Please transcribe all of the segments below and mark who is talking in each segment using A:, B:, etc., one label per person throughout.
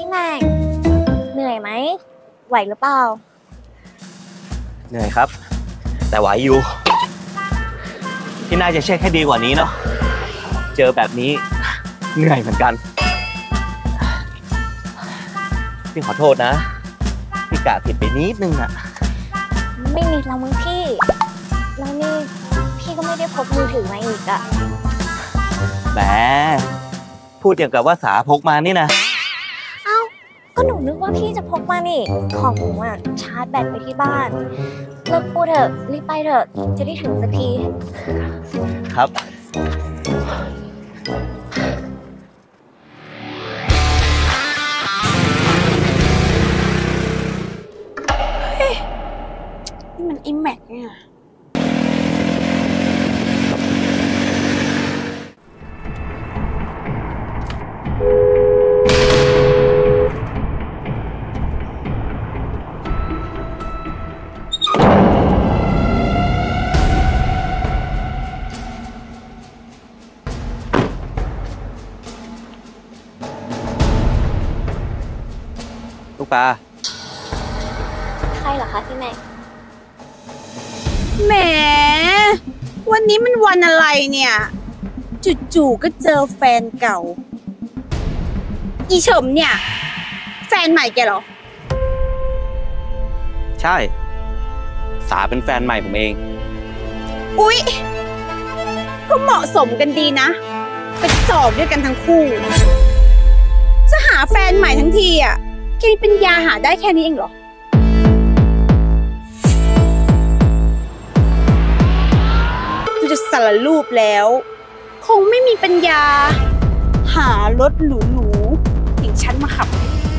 A: แม่งเหนื่อยไหมไหวหรือเปล่า
B: เหนื่อยครับแต่ไหวอยู่ที่น่าจะเช็คให้ดีกว่านี้เนาะเจอแบบนี้เหนื่อยเหมือนกันพี่ขอโทษนะพี่กะผิดไปนิดนึงอะ
A: ไม่นิดแล้วมึงพี่แล้วนี่พี่ก็ไม่ได้พกมือถือมาอีกอะ
B: แหมพูดอย่างกับว่าสาพกมานี่นะ
A: เอ้าก็หนูนึกว่าพี่จะพกมานี่ของหนูอะชาร์จแบตไปที่บ้านเลิกพูดเถอะรีบไปเถอะจะได้ถึงสักที
B: ครับ
C: นี่มันอิมแม็กเนี่ย
B: ลูกปลา
A: ใครเหรอคะพี่แม่
C: แหมวันนี้มันวันอะไรเนี่ยจู่ๆก็เจอแฟนเก่าอีเฉิมเนี่ยแฟนใหม่แกเหรอ
B: ใช่สาเป็นแฟนใหม่ผมเอง
C: อุ๊ยก็เหมาะสมกันดีนะไปจอบด้วยกันทั้งคู่จะหาแฟนใหม่ทั้งทีอ่ะแกมีปัญญาหาได้แค่นี้เองเหรอดูจะสารรูปแล้วคงไม่มีปัญญาหารถหรูๆอย่างฉันมาขับ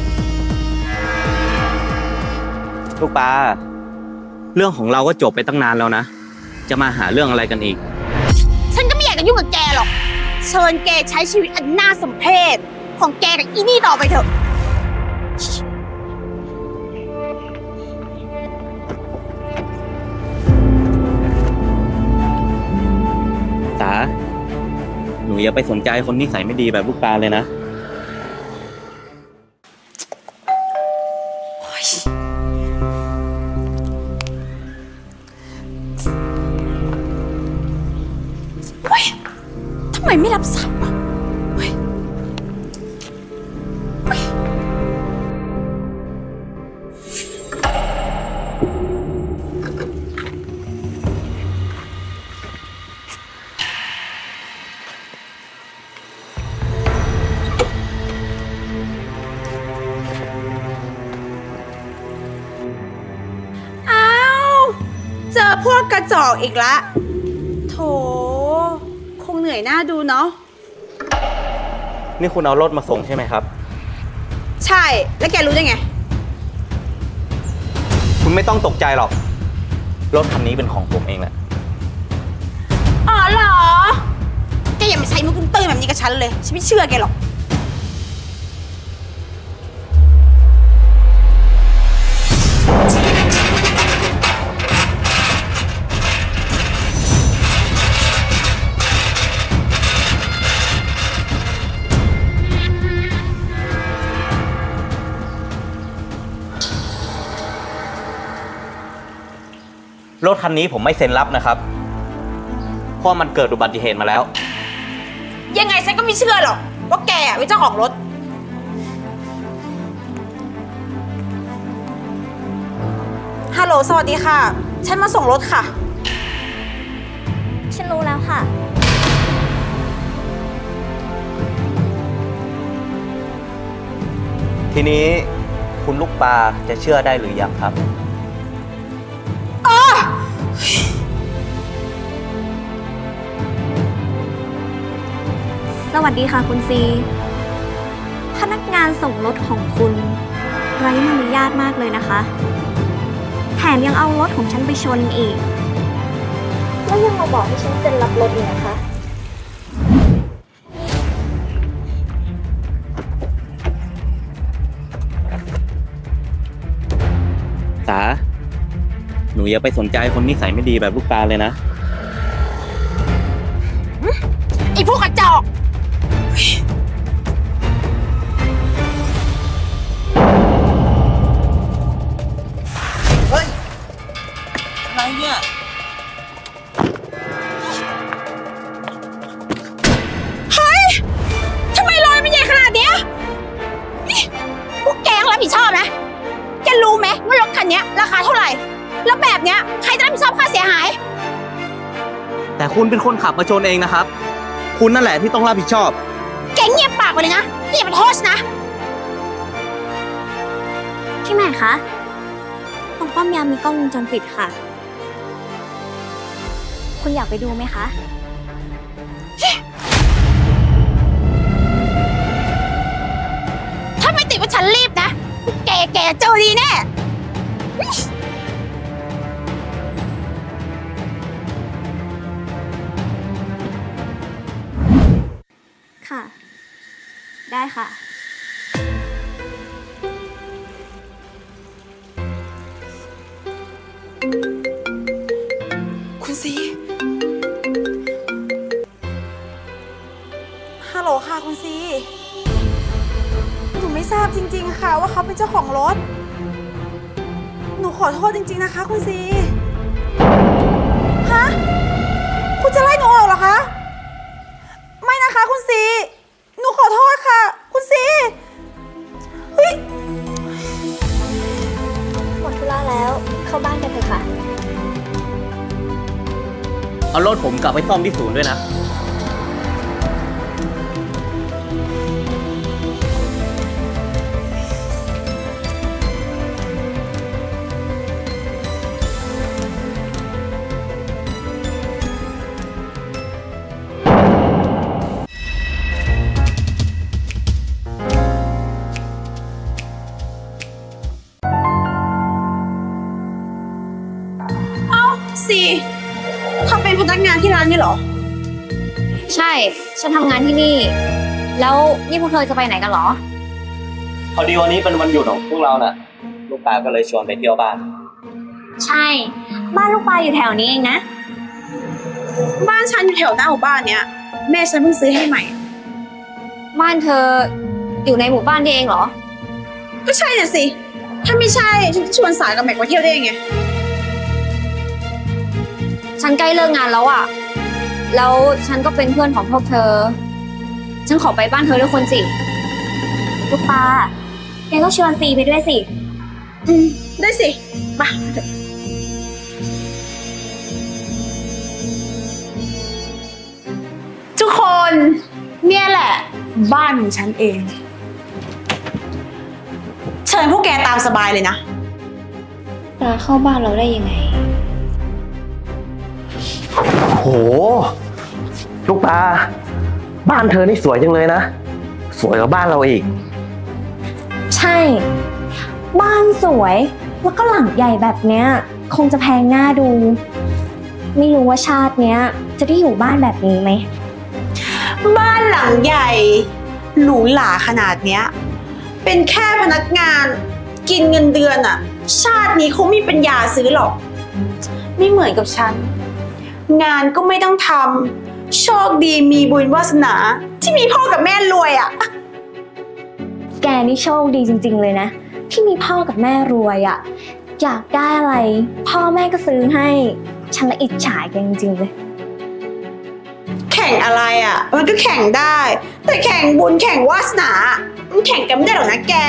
B: ลูกปลาเรื่องของเราก็จบไปตั้งนานแล้วนะจะมาหาเรื่องอะไรกันอีก
C: ฉันก็ไม่อยากจะยุ่งกับแกหรอกเชิญแกใช้ชีวิตอันน่าสมเพชของแกกับอีนี่ต่อไปเถอะ
B: สาหนูอย่าไปสนใจคนนิสัยไม่ดีแบบลูกปลาเลยนะ
C: ทำไมไม่รับสายอ่ะเจอพวกกระจอกอีกละโถคงเหนื่อยหน้าดูเนาะ
B: นี่คุณเอารถมาส่งใช่ไหมครับ
C: ใช่แล้วแกรู้ได้ไง
B: คุณไม่ต้องตกใจหรอกรถคันนี้เป็นของผมเองแหละ
C: อ๋อเหรอแกอย่ามาใช้มุกตื้นแบบนี้กับฉันเลยฉันไม่เชื่อแกหรอก
B: รถคันนี้ผมไม่เซ็นรับนะครับเพราะมันเกิดอุบัติเหตุมาแล้ว
C: ยังไงฉันก็ไม่เชื่อหรอกว่าแกเป็นเจ้าของรถฮัลโหลสวัสดีค่ะฉันมาส่งรถค่ะ
A: ฉันรู้แล้วค่ะ
B: ทีนี้คุณลูกปลาจะเชื่อได้หรือยังครับ
A: สวัสดีค่ะคุณซีพนักงานส่งรถของคุณไร้มารยาทมากเลยนะคะแถมยังเอารถของฉันไปชนอีกแล้วยังมาบอกให้ฉันเซ็นรับรถอีกนะคะ
B: สาหนูอย่าไปสนใจคนนิสัยไม่ดีแบบลูกปลาเลยนะ
C: ไอ้พวกกระจอก
B: คุณเป็นคนขับมาชนเองนะครับ คุณนั่นแหละที่ต้องรับผิดชอบ
C: แกเงียบปากไปเลยนะอย่ามาโทษนะ
A: พี่ใหม่คะ ตรงป้อมยามมีกล้องวงจรปิดค่ะ คุณอยากไปดูไหมคะ
C: ถ้าไม่ติดว่าฉันรีบนะ แกเจอดีแน่
A: ค่ะ ได้ค่ะ
D: คุณซีฮัลโหลค่ะคุณซีหนูไม่ทราบจริงๆค่ะว่าเขาเป็นเจ้าของรถ หนูขอโทษจริงๆนะคะคุณซีฮะคุณจะไล่หนูออกเหรอคะ ไม่นะคะคุณซีหนูขอโทษค่ะคุณซีเฮ้ย
A: หมดธุระแล้ว เข้าบ้านกันเถอะค่ะ
B: เอารถผมกลับไปซ่อมที่ศูนย์ด้วยนะ
C: ซีเธอเป็นพนักงานที่ร้านนี่เหรอ
E: ใช่ ฉันทำงานที่นี่ แล้วนี่พวกเธอจะไปไหนกันเหรอ
B: พอดีวันนี้เป็นวันหยุดของพวกเราน่ะ ลูกปลาก็เลยชวนไปเที่ยวบ้าน
A: ใช่ บ้านลูกปลาอยู่แถวนี้เองนะ
C: บ้านฉันอยู่แถวหน้าหมู่บ้านเนี้ย แม่ฉันเพิ่งซื้อให้ใหม่
E: บ้านเธออยู่ในหมู่บ้านนี่เองเหรอ
C: ก็ใช่น่ะสิ ถ้าไม่ใช่ฉันจะชวนสายกับแม็กมาเที่ยวได้ยังไง
E: ฉันใกล้เลิกงานแล้วอะแล้วฉันก็เป็นเพื่อนของพวกเธอ ฉันขอไปบ้านเธอด้วยคนสิ
A: ลูกปลาแกก็ชวนซีไปด้วยสิ
C: ได้สิ มา ทุกคนเนี่ยแหละ บ้านของฉันเอง เชิญพวกแกตามสบายเลยนะ
E: ปลาเข้าบ้านเราได้ยังไง
B: โห ลูกปลาบ้านเธอนี่สวยจังเลยนะ สวยกว่าบ้านเราอีก
A: ใช่ บ้านสวย แล้วก็หลังใหญ่แบบเนี้ย คงจะแพงหน้าดู ไม่รู้ว่าชาติเนี้ย จะได้อยู่บ้านแบบนี้ไหม
C: บ้านหลังใหญ่ หรูหราขนาดเนี้ย เป็นแค่พนักงานกินเงินเดือนอะชาตินี้เขาไม่มีปัญญาซื้อหรอก ไม่เหมือนกับฉัน งานก็ไม่ต้องทำโชคดีมีบุญวาสนา ที่มีพ่อกับแม่รวยอะ
A: แกนี่โชคดีจริงๆเลยนะ ที่มีพ่อกับแม่รวยอะ่ะ อยากได้อะไร พ่อแม่ก็ซื้อให้ ฉันละอิจฉาแกจริงๆเลย
C: แข่งอะไรอะมันก็แข่งได้ แต่แข่งบุญแข่งวาสนา มันแข่งกันไม่ได้หรอกนะแก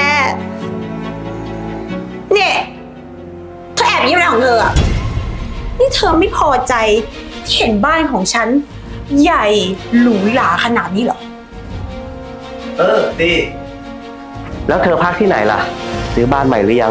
C: เนี่ยเธอแอบยิ้มอะไรของเธออะนี่เธอไม่พอใจที่เห็นบ้านของฉัน ใหญ่หรูหราขนาดนี้เหรอ
B: ดี แล้วเธอพักที่ไหนล่ะ ซื้อบ้านใหม่หรือยัง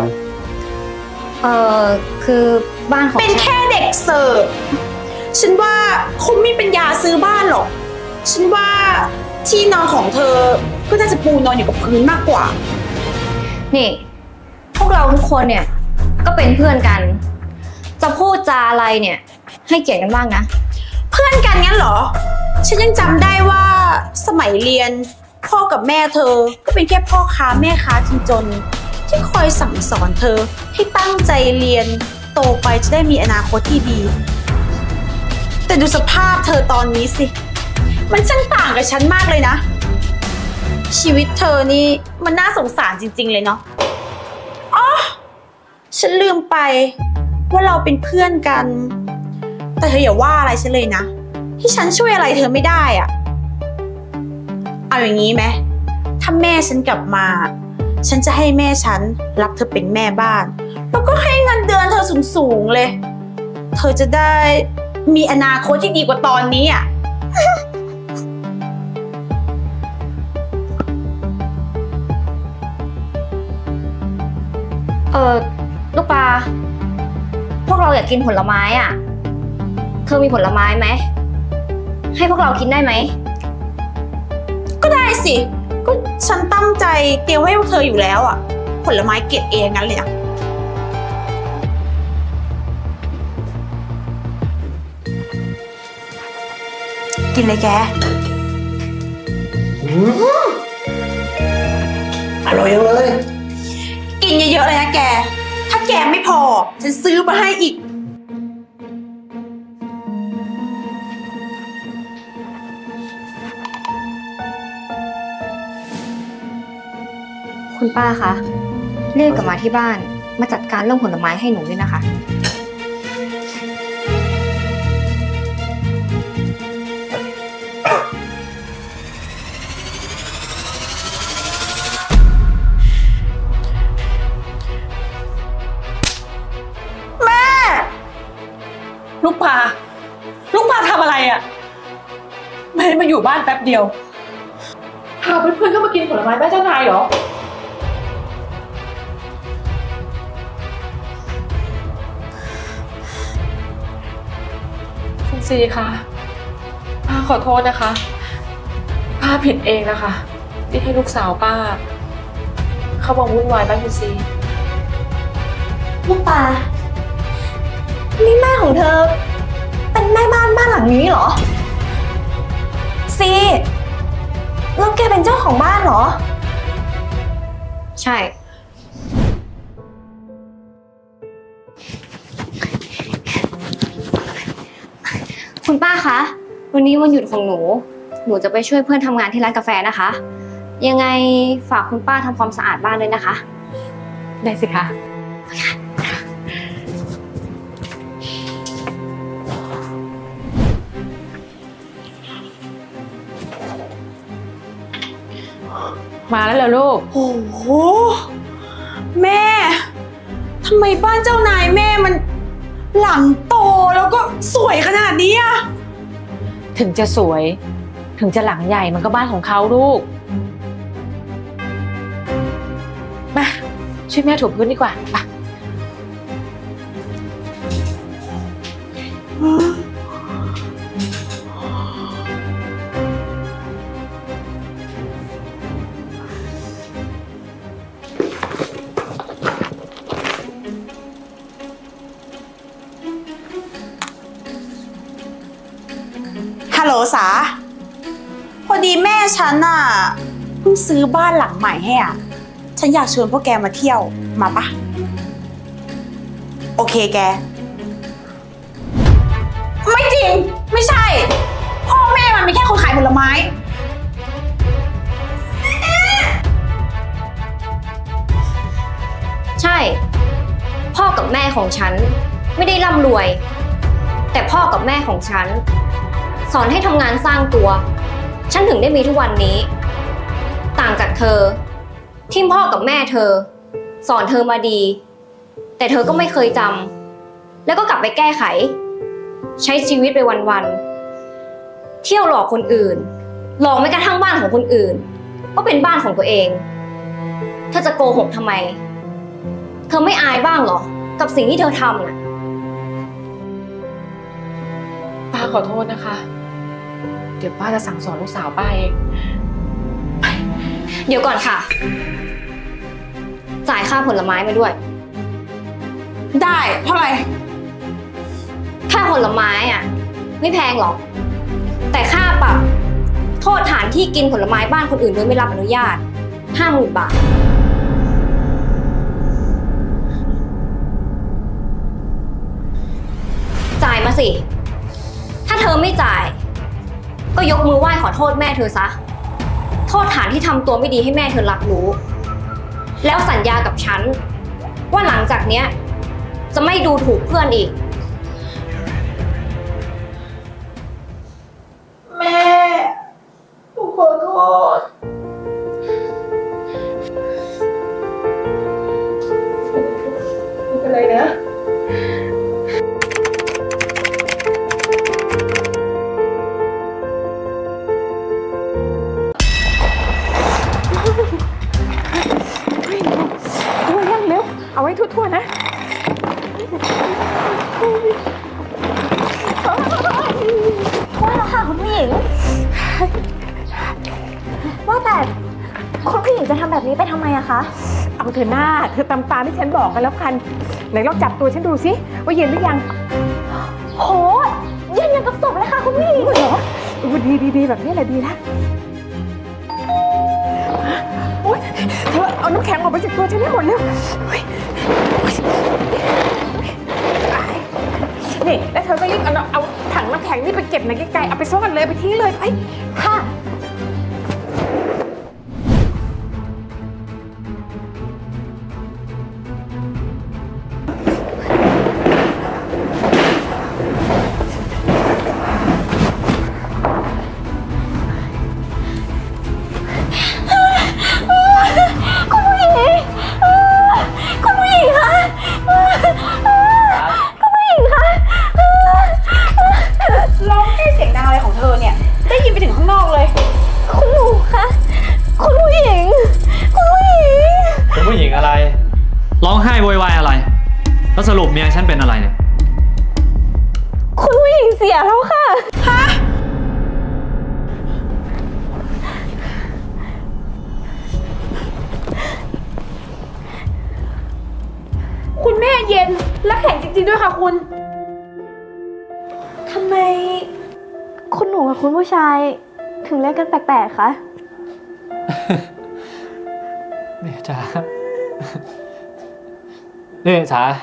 E: คือบ้านของ
C: เป็นแค่เด็กเสิร์ฟ ฉันว่าคงไม่มีปัญญาซื้อบ้านหรอก ฉันว่าที่นอนของเธอก็น่าจะปูนอนอยู่กับพื้นมากกว่า
E: นี่ พวกเราทุกคนเนี่ยก็เป็นเพื่อนกัน จะพูดจาอะไรเนี่ย ให้เกียรติกันบ้างนะ
C: เพื่อนกันงั้นเหรอ ฉันยังจำได้ว่าสมัยเรียนพ่อกับแม่เธอก็เป็นแค่พ่อค้าแม่ค้าจนๆที่คอยสั่งสอนเธอให้ตั้งใจเรียนโตไปจะได้มีอนาคตที่ดี แต่ดูสภาพเธอตอนนี้สิ มันช่างต่างกับฉันมากเลยนะ ชีวิตเธอนี่มันน่าสงสารจริงๆเลยเนาะอ๋อฉันลืมไปว่าเราเป็นเพื่อนกัน แต่เธออย่าว่าอะไรฉันเลยนะที่ฉันช่วยอะไรเธอไม่ได้อะเอาอย่างนี้ไหมถ้าแม่ฉันกลับมาฉันจะให้แม่ฉันรับเธอเป็นแม่บ้านแล้วก็ให้เงินเดือนเธอสูงๆเลยเธอจะได้มีอนาคตที่ดีกว่าตอนนี้อ่ะ
E: ลูกปลาพวกเราอยากกินผลไม้อ่ะเธอมีผลไม้ไหมให้พวกเรากินได้ไหม
C: ก็ได้สิ ก็ฉันตั้งใจเตรียมให้พวกเธออยู่แล้วอ่ะ ผลไม้เกรดเองั้นเลยอ่ะ กินเลยแก
B: อร่อยจังเลย
C: กินเยอะๆเลยนะแก ถ้าแกไม่พอ ฉันซื้อมาให้อีก
E: คุณป้าคะเรียกกลับมาที่บ้านมาจัดการเรื่องผลไม้ให้หนูด้วยนะคะ
D: ลูกปลาทำอะไรอ่ะแม่มาอยู่บ้านแป๊บเดียวพาเพื่อนๆเข้ามากินผลไม้แม่เจ้านายเหรอคุณซีคะป้าขอโทษนะคะป้าผิดเองนะคะที่ให้ลูกสาวป้าเข้ามาวุ่นวายบ้านคุณซี
A: ลูกปลานี่แม่ของเธอ เป็นแม่บ้านหลังนี้เหรอซีแล้วแกเป็นเจ้าของบ้านเหรอ
E: ใช่ คุณป้าคะวันนี้วันหยุดของหนูจะไปช่วยเพื่อนทำงานที่ร้านกาแฟนะคะยังไงฝากคุณป้าทำความสะอาดบ้านด้วยนะคะ
D: ได้สิคะมาแล้วเหรอลูก
C: โอ้โห แม่ ทำไมบ้านเจ้านายแม่มันหลังโตแล้วก็สวยขนาดนี้อะ
D: ถึงจะสวยถึงจะหลังใหญ่มันก็บ้านของเขาลูกมาช่วยแม่ถูพื้นดีกว่าไป
C: ฮัลโหลสาพอดีแม่ฉันน่ะเพิ่งซื้อบ้านหลังใหม่ให้อ่ะฉันอยากชวนพวกแกมาเที่ยวมาปะโอเคแกไม่จริงไม่ใช่พ่อแม่มันเป็นแค่คนขายผลไม้
E: ใช่พ่อกับแม่ของฉันไม่ได้ร่ำรวยแต่พ่อกับแม่ของฉันสอนให้ทำงานสร้างตัวฉันถึงได้มีทุกวันนี้ต่างจากเธอที่พ่อกับแม่เธอสอนเธอมาดีแต่เธอก็ไม่เคยจำแล้วก็กลับไปแก้ไขใช้ชีวิตไปวันๆเที่ยวหลอกคนอื่นหลอกแม้กระทั่งบ้านของคนอื่นก็เป็นบ้านของตัวเองเธอจะโกหกทำไมเธอไม่อายบ้างเหรอกับสิ่งที่เธอทำน่ะ
D: ป้าขอโทษนะคะเดี๋ยวป้าจะสั่งสอนลูกสาวป้าเอง
E: เดี๋ยวก่อนค่ะจ่ายค่าผลไม้มาด้วย
C: ได้เท่าไหร่
E: ค่าผลไม้อ่ะไม่แพงหรอกแต่ค่าปรับโทษฐานที่กินผลไม้บ้านคนอื่นโดยไม่รับอนุญาต 50,000 บาทจ่ายมาสิถ้าเธอไม่จ่ายก็ยกมือไหว้ขอโทษแม่เธอซะโทษฐานที่ทำตัวไม่ดีให้แม่เธอรับรู้แล้วสัญญากับฉันว่าหลังจากเนี้ยจะไม่ดูถูกเพื่อนอีก
C: แม่หนูขอโทษ
D: ไม่เป็นไรนะ
C: ทั่วนะ
A: ว่าแล้วค่ะคุณผู้หญิง ว่าแต่คุณผู้หญิงจะทำแบบนี้ไปทำไมอะคะ
C: เอาเธอหน้าเธอตามที่ฉันบอกกันแล้วกันไหนลองจับตัวฉันดูสิว่าเย็นหรือยัง
A: โหเย็นยังกับศพเลยค่ะคุณผู้หญิง
C: เหรอดีแบบนี้แหละดีนะโอ๊ยเธอเอาน้ำแข็งออกไปจากตัวฉันให้หมดเร็วนี่แล้วเธอก็รีบเอาถังน้ำแข็งนี่ไปเก็บในไกลๆเอาไปซ่อนเลยไปทิ้งเลยไป
A: ค่ะ
F: ร้องไห้โวยวายอะไรแล้วสรุปเมียฉันเป็นอะไรเนี่ย
A: คุณผู้หญิงเสียแล้วค่ะฮะ
C: คุณแม่เย็นและแข็งจริงๆด้วยค่ะคุณ
A: ทำไมคุณหนูกับคุณผู้ชายถึงเล่นกันแปลกๆคะ
F: เนี่ยจ้านี่จ๋า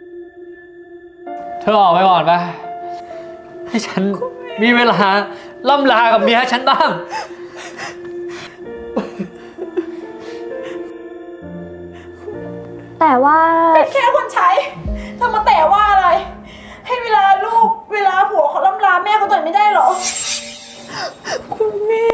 F: เธอออกไปก่อนไปให้ฉันมีเวลาล่ำลากับเมียฉันบ้าง
A: แต่ว่า
C: เป็นแค่คนใช้ทำมาแต่ว่าอะไรให้เวลาลูกเวลาผัวเขาล่ำลาแม่เขาต่อยไม่ได้หรอคุณแม่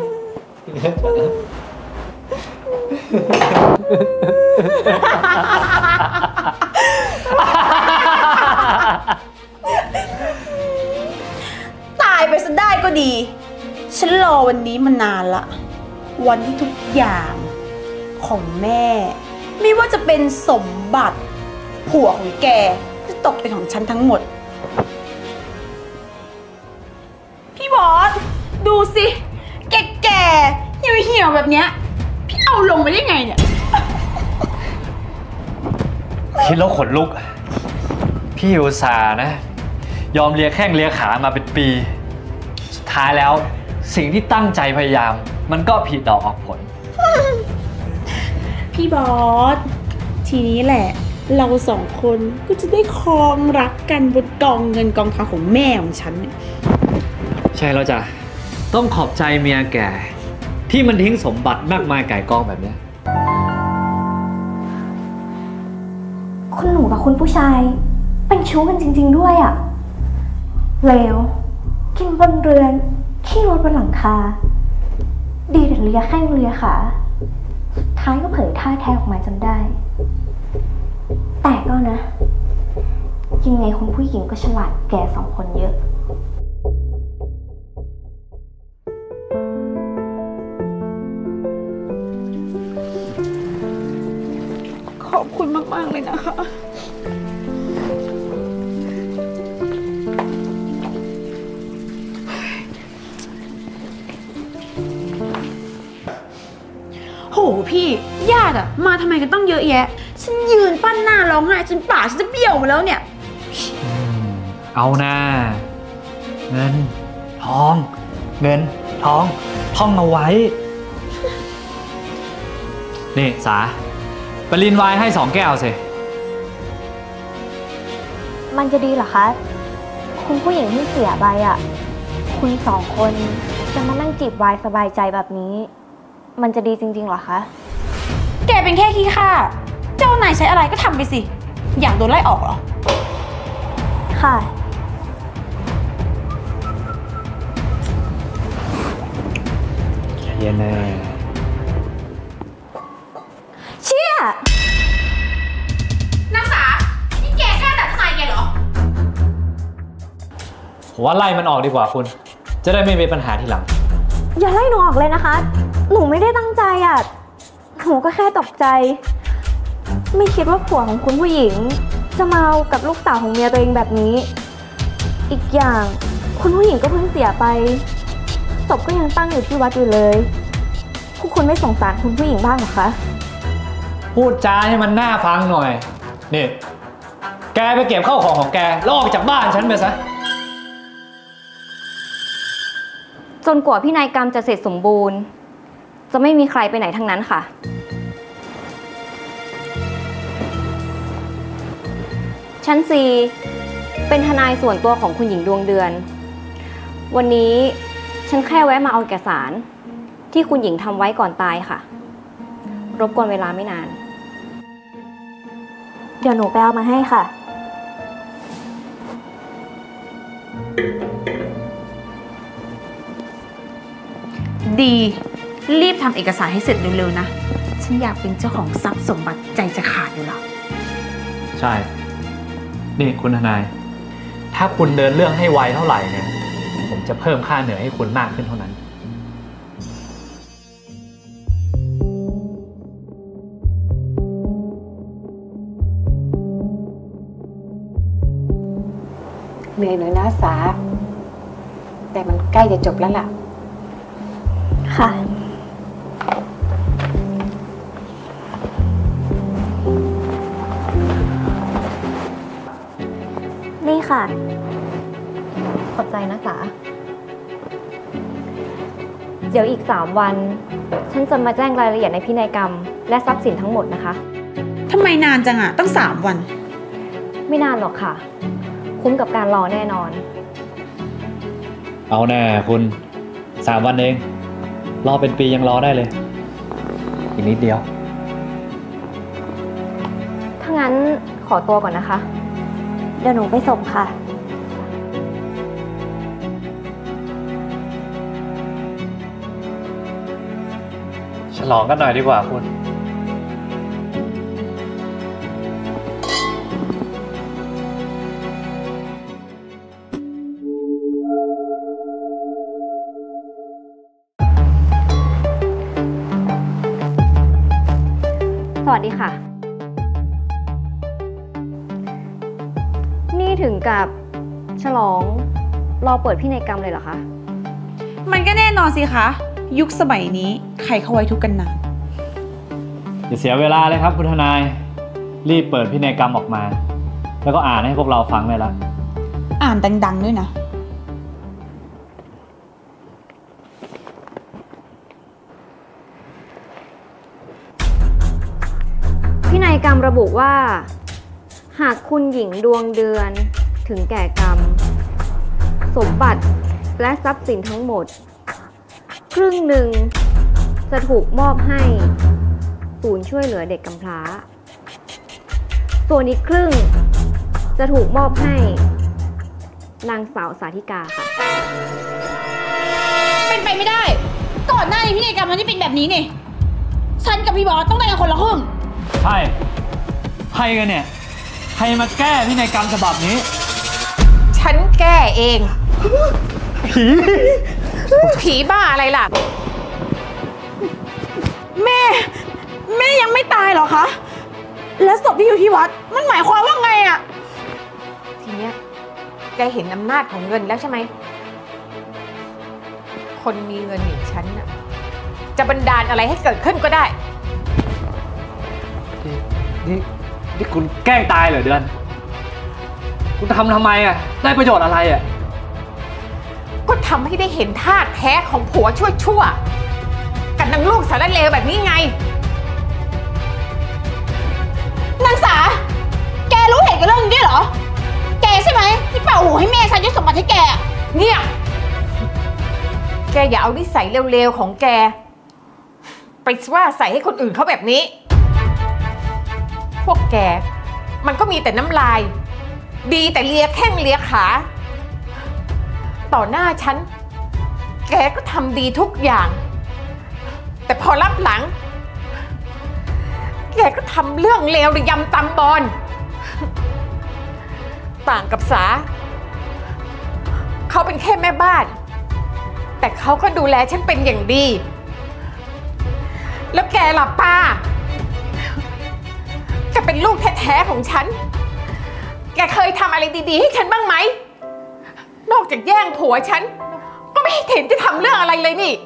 C: ตายไปซะได้ก็ดีฉันรอวันนี้มานานละวันที่ทุกอย่างของแม่ไม่ว่าจะเป็นสมบัติผัวของแกจะตกเป็นของฉันทั้งหมดพี่บอสดูสิแก่ๆเหี่ยวๆแบบเนี้ยพี่เอาลงไปได้ไงเนี่ย
F: คิดแล้วขนลุกพี่อุตส่าห์นะยอมเลียแข้งเลียขามาเป็นปีสุดท้ายแล้วสิ่งที่ตั้งใจพยายามมันก็ผิดดอกออกผล
C: พี่บอสทีนี้แหละเราสองคนก็จะได้ครองรักกันบนกองเงินกองทองของแม่ของฉันเนี่ย
F: ใช่แล้วจ้ะต้องขอบใจเมียแก่ที่มันทิ้งสมบัติมากมายก่ายกองแบบนี้
A: คุณหนูกับคุณผู้ชายเป็นชู้กันจริงๆด้วยอะเลวกินบนเรือนขี้รถบนหลังคาดีแต่เลียแข้งเลียขาสุดท้ายก็เผยท่าแท้ออกมาจนได้แต่ก็นะยังไงคุณผู้หญิงก็ฉลาดแก่สองคนเยอะ
C: ขอบคุณมากๆเลยนะคะโหพี่ญาติอะมาทำไมกันต้องเยอะแยะฉันยืนปั้นหน้าร้องไห้จนปากฉันจะเบี้ยวมาแล้วเนี่ย
F: เอาหน้าเงินทองเงินทองท่องเอาไว้นี่สาไปรินไวน์ให้2 แก้วสิ
A: มันจะดีเหรอคะคุณผู้หญิงที่เสียไปอ่ะคุณ2 คนจะมานั่งจีบไวน์สบายใจแบบนี้มันจะดีจริงๆเหรอคะ
C: แกเป็นแค่ขี้ข้าเจ้านายใช้อะไรก็ทำไปสิอยากโดนไล่ออกเหรอ
A: ค่ะ
F: เย็นแน่
A: เชี่ย
C: นักษานี่แกแค่ดัดทนายแกเหรอ
F: ผมว่าไล่มันออกดีกว่าคุณจะได้ไม่มีปัญหาทีหลัง
A: อย่าไล่หนูออกเลยนะคะหนูไม่ได้ตั้งใจอ่ะหนูก็แค่ตกใจไม่คิดว่าผัวของคุณผู้หญิงจะมาเอากับลูกสาวของเมียตัวเองแบบนี้ อีกอย่างคุณผู้หญิงก็เพิ่งเสียไปศพก็ยังตั้งอยู่ที่วัดอยู่เลยพวกคุณไม่สงสารคุณผู้หญิงบ้างหรอคะ
F: พูดจาให้มันน่าฟังหน่อยนี่แกไปเก็บข้าวของแกแล้วออกจากบ้านฉันไปซะ
E: จนกว่าพินัยกรรมจะเสร็จสมบูรณ์จะไม่มีใครไปไหนทั้งนั้นค่ะชั้นซีเป็นทนายส่วนตัวของคุณหญิงดวงเดือนวันนี้ฉันแค่แวะมาเอาเอกสารที่คุณหญิงทำไว้ก่อนตายค่ะรบกวนเวลาไม่นาน
A: เดี๋ยวหนูไปเอามาให้ค่ะ
C: ดีรีบทำเอกสารให้เสร็จเร็วๆนะฉันอยากเป็นเจ้าของทรัพย์สมบัติใจจะขาดอยู่แล้ว
F: ใช่นี่คุณทนายถ้าคุณเดินเรื่องให้ไวเท่าไหร่เนี่ยผมจะเพิ่มค่าเหนื่อยให้คุณมากขึ้นเท่านั้น
C: เหนื่อยหน่อยนะสาแต่มันใกล้จะจบแล้วล่ะ
A: ค่ะนี่ค่ะ
E: ขอบใจนะจ๋าเดี๋ยวอีก3 วันฉันจะมาแจ้งรายละเอียดในพินัยกรรมและทรัพย์สินทั้งหมดนะคะ
C: ทำไมนานจังอะตั้ง3 วัน
E: ไม่นานหรอกค่ะคุ้มกับการรอแน่นอน
F: เอาแน่คุณ3 วันเองรอเป็นปียังรอได้เลยอีกนิดเดียว
E: ถ้างั้นขอตัวก่อนนะคะ
A: เดี๋ยวหนูไปส่งค่ะ
F: ฉลองกันหน่อยดีกว่าคุณ
E: สวัสดีค่ะนี่ถึงกับฉลองรอเปิดพินัยกรรมเลยเหรอคะ
C: มันก็แน่นอนสิคะยุคสมัยนี้ใครเขาไว้ทุกกันนาน
F: อย่าเสียเวลาเลยครับคุณทนายรีบเปิดพินัยกรรมออกมาแล้วก็อ่านให้พวกเราฟังเลยละ
C: อ่านดังๆด้วยนะ
E: พินัยกรรมระบุว่าหากคุณหญิงดวงเดือนถึงแก่กรรมสมบัติและทรัพย์สินทั้งหมดครึ่งหนึ่งจะถูกมอบให้ศูนย์ช่วยเหลือเด็กกำพร้าส่วนอีกครึ่งจะถูกมอบให้นางสาวสาธิกาค่ะ
C: เป็นไปไม่ได้ก่อนหน้านี้พินัยกรรมมันไม่เป็นแบบนี้นี่ฉันกับพี่บอสต้องได้กันคนละครึ่ง
F: ใช่ใครกันเนี่ยใครมาแก้พินัยกรรมฉบับนี้
C: ฉันแก้เองผีบ้าอะไรล่ะแม่ยังไม่ตายเหรอคะแล้วศพที่อยู่ที่วัดมันหมายความว่าไงอะทีเนี้ยแกเห็นอำนาจของเงินแล้วใช่ไหมคนมีเงินอย่างฉันน่ะจะบันดาลอะไรให้เกิดขึ้นก็ได้
F: นี่คุณแกล้งตายเหรอเดือนคุณทำไมอ่ะได้ประโยชน์อะไรอ่ะ
C: ก็ทำให้ได้เห็นท่าแท้ของผัวชั่วกับนางลูกสารเลวแบบนี้ไงนางสาแกรู้เห็นกับเรื่องนี้ด้วยเหรอแกใช่ไหมที่เป่าหูให้แม่ฉันยกสมบัติให้แกเนี่ยแกอย่าเอานิสัยเร็วๆของแกไปว่าใส่ให้คนอื่นเขาแบบนี้พวกแกมันก็มีแต่น้ำลายดีแต่เลียแข้งเลียขาต่อหน้าฉันแกก็ทำดีทุกอย่างแต่พอรับหลังแกก็ทำเรื่องเลวระยำตำบอลต่างกับสาเขาเป็นแค่แม่บ้านแต่เขาก็ดูแลฉันเป็นอย่างดีแล้วแกล่ะป้าจะไป
G: ท้ๆของฉันแกเคยทำอะไรดีๆให้ฉันบ้างไหมนอกจากแย่งผัวฉันก็ไม่เห็นจะทำเรื่องอะไรเลยนี่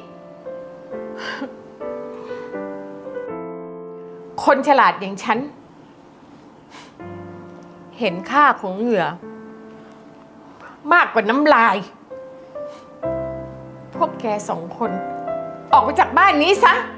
G: คนฉลาดอย่างฉันเห็นค่าของเหงื่อมากกว่าน้ำลายพวกแก2 คนออกไปจากบ้านนี้ซะ